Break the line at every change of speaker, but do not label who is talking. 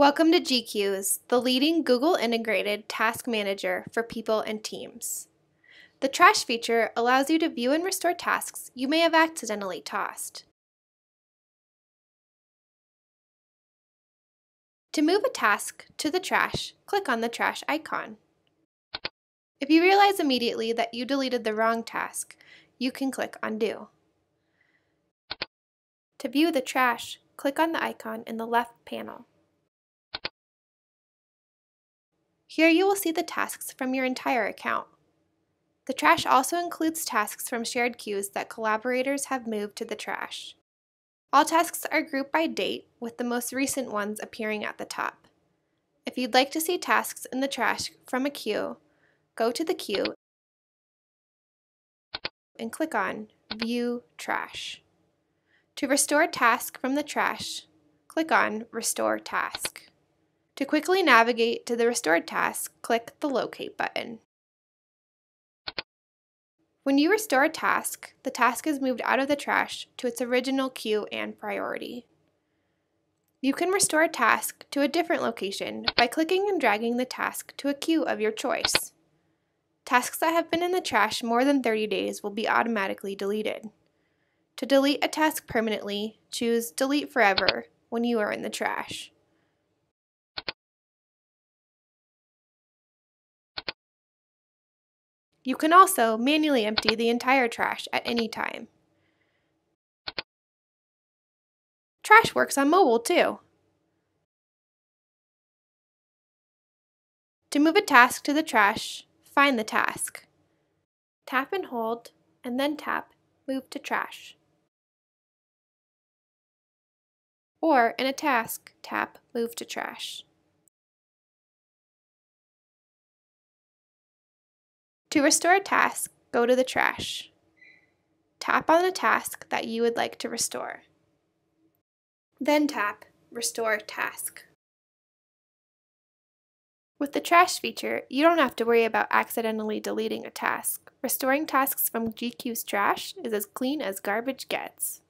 Welcome to GQueues, the leading Google-integrated task manager for people and teams. The trash feature allows you to view and restore tasks you may have accidentally tossed. To move a task to the trash, click on the trash icon. If you realize immediately that you deleted the wrong task, you can click Undo. To view the trash, click on the icon in the left panel. Here you will see the tasks from your entire account. The trash also includes tasks from shared queues that collaborators have moved to the trash. All tasks are grouped by date, with the most recent ones appearing at the top. If you'd like to see tasks in the trash from a queue, go to the queue and click on View Trash. To restore a task from the trash, click on Restore Task. To quickly navigate to the restored task, click the Locate button. When you restore a task, the task is moved out of the trash to its original queue and priority. You can restore a task to a different location by clicking and dragging the task to a queue of your choice. Tasks that have been in the trash more than 30 days will be automatically deleted. To delete a task permanently, choose Delete Forever when you are in the trash. You can also manually empty the entire trash at any time. Trash works on mobile too. To move a task to the trash, find the task. Tap and hold, and then tap Move to Trash. Or in a task, tap Move to Trash. To restore a task, go to the trash. Tap on a task that you would like to restore. Then tap Restore Task. With the trash feature, you don't have to worry about accidentally deleting a task. Restoring tasks from GQueues Trash is as clean as garbage gets.